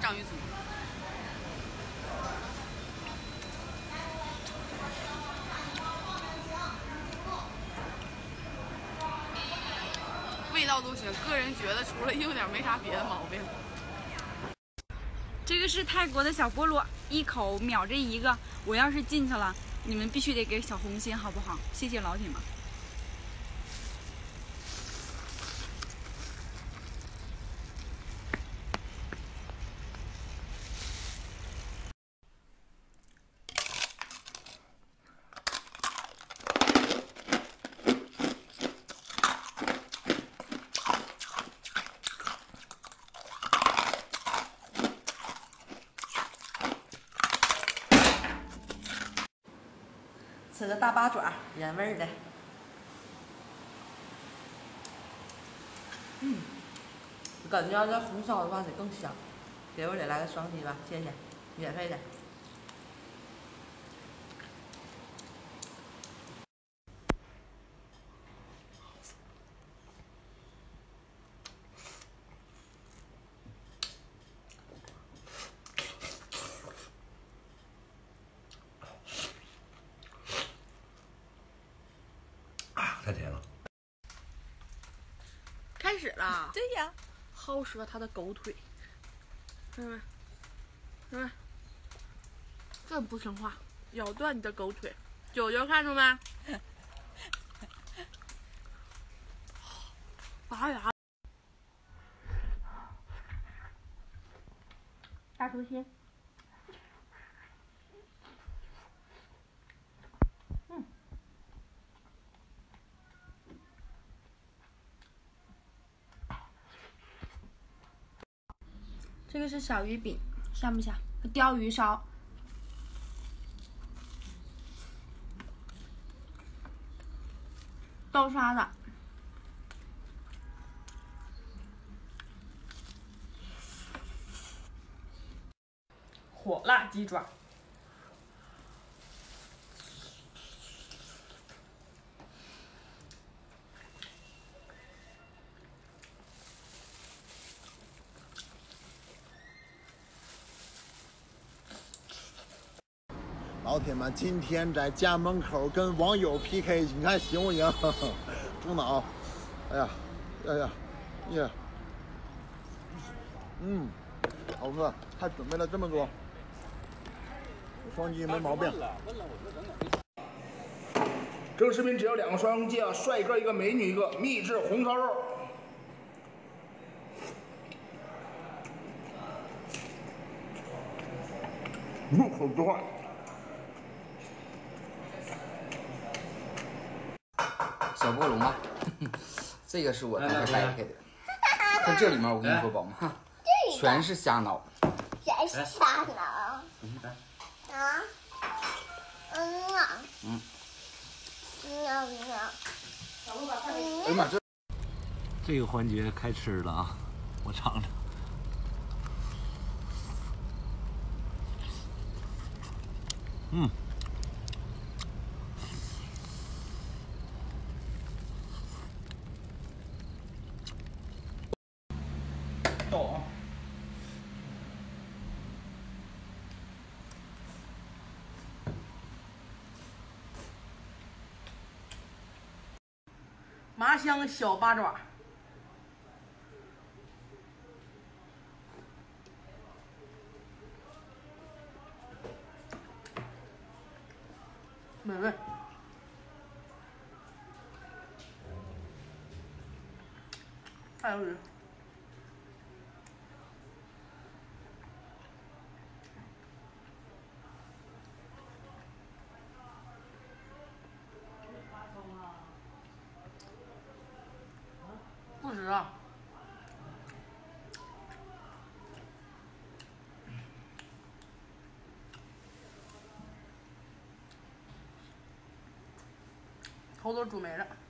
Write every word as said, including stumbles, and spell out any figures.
章鱼足。味道都行，个人觉得除了硬点没啥别的毛病。 这个是泰国的小菠萝，一口秒这一个。我要是进去了，你们必须得给小红心，好不好？谢谢老铁们。 吃个大八爪，原味的。嗯，感觉要这红烧的话得更香。给我也来个双击吧，谢谢，免费的。 太甜了。 开始了。 对呀。 薅折他的狗腿，看到没？看到没？真不听话，咬断你的狗腿。九九看着没？拔牙。大头心。这个是小鱼饼，香不香？鲷鱼烧，豆沙的，火辣鸡爪。 老铁们，今天在家门口跟网友 P K， 你看行不行？猪脑，哎呀，哎呀，耶，嗯，好喝，还准备了这么多，双击没毛病。 这个视频只要两个双击啊，帅哥一个，美女一个，秘制红烧肉。入口即化。 小菠萝吗？这个是我刚才掰开的。看这里面，我跟你说，宝妈，全是虾脑。 全是虾脑。 嗯，来。 啊。嗯啊。 嗯。 喵喵。 哎呀妈，这这个环节开吃了啊！我尝尝。嗯。 到啊！ 麻香小八爪，美味。还有鱼。不值啊！头都煮没了。